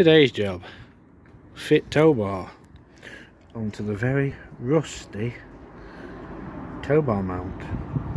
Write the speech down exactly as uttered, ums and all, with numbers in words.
Today's job, fit tow bar onto the very rusty tow bar mount.